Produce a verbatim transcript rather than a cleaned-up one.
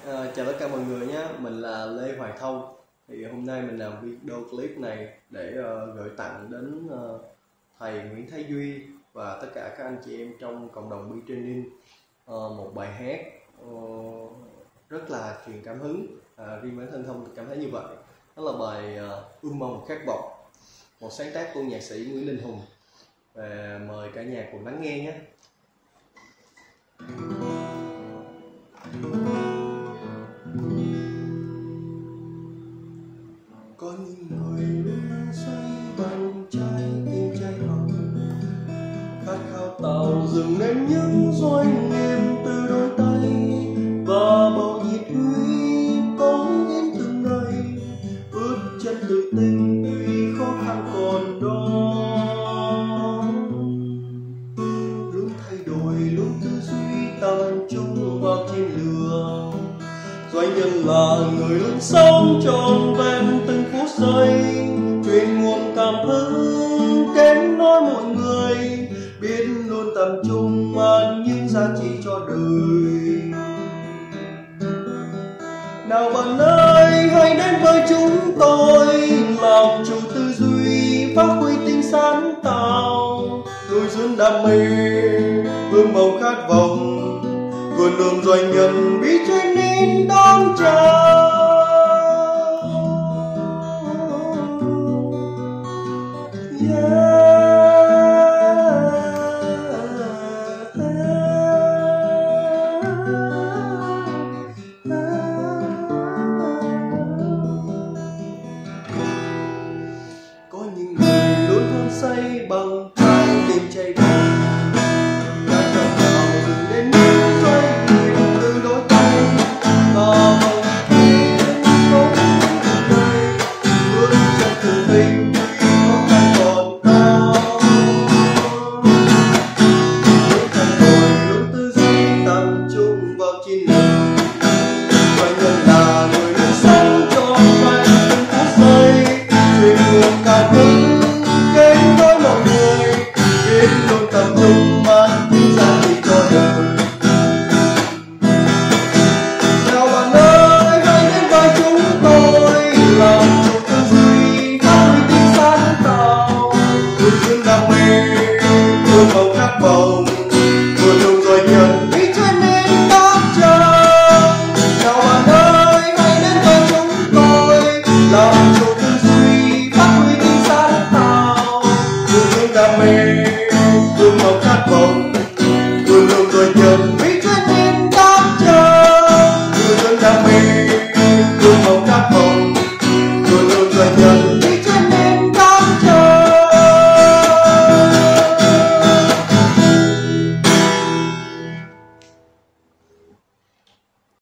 À, chào tất cả mọi người nhé, mình là Lê Hoàng Thông. Thì hôm nay mình làm video clip này để uh, gửi tặng đến uh, thầy Nguyễn Thái Duy và tất cả các anh chị em trong cộng đồng Be Training uh, một bài hát uh, rất là truyền cảm hứng. À, riêng bản thân Thông cảm thấy như vậy. Đó là bài uh, Ươm mầm khát vọng, một sáng tác của nhạc sĩ Nguyễn Đình Hùng. Và mời cả nhà cùng lắng nghe nhé. Có những người luôn say bằng trái tim cháy hồng, khát khao tạo dựng nên những doanh nghiệp từ đôi tay và bầu nhiệt huyết cống hiến từng ngày, bước chân tự tin tuy khó khăn còn đó, luôn thay đổi luôn tư duy tập trung vào trên đường. Doanh nhân là người luôn sống trọn vẹn từng phút giây, truyền nguồn cảm hứng đến nỗi mọi người biết luôn tập trung vào những giá trị cho đời. Nào bạn ơi, hãy đến với chúng tôi, làm chủ tư duy, phát huy tính sáng tạo, nuôi dưỡng đam mê, ươm mầm khát vọng, vườn đường doanh nhân Be Training đón chào. Yeah. Có những người luôn luôn say bằng trái tim cháy bỏng, đã chọn tạo dựng nên những doanh nghiệp từ đôi tay và bằng tiếng sống từng ngày, bước chân từng tình khó khăn còn cao, những thay đổi luôn tư duy tập trung vào chiến lược. Doanh nhân là người luôn sống trọn vẹn từng phút giây, truyền nguồn cảm hứng đến với mọi người biết luôn tập trung mang những giá trị cho đời. Nào bạn ơi, hãy đến với chúng tôi, làm chủ tư duy, phát huy tính sáng tạo, nuôi dưỡng đam mê, ươm mầm khát vọng, vườn đường doanh nhân Be Training đón chào. Nào bạn ơi, hãy đến với chúng tôi, làm chủ tư duy, phát huy tính sáng tạo, nuôi dưỡng đam mê, ươm mầm khát vọng, vườn đường doanh nhân Be Training đón chào, nuôi dưỡng đam mê, ươm mầm khát vọng.